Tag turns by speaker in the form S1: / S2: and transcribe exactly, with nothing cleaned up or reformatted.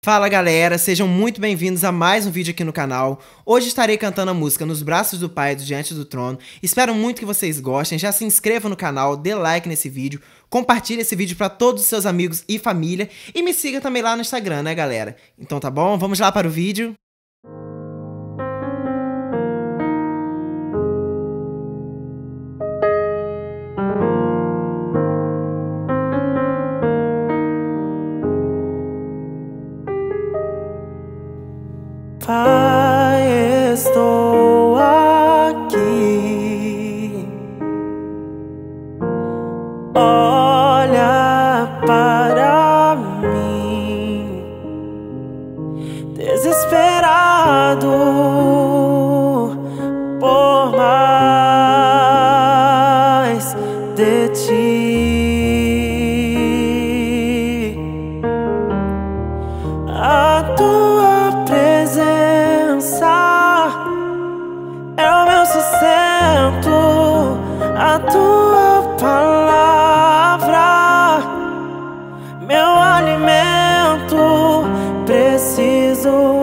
S1: Fala galera, sejam muito bem-vindos a mais um vídeo aqui no canal. Hoje estarei cantando a música Nos Braços do Pai do Diante do Trono. Espero muito que vocês gostem, já se inscreva no canal, dê like nesse vídeo, compartilhe esse vídeo para todos os seus amigos e família e me siga também lá no Instagram, né galera? Então tá bom, vamos lá para o vídeo.
S2: Pai, estou aqui. Olha para mim, desesperado por mais de ti. A tua presença é o meu sustento, a tua palavra, meu alimento. Preciso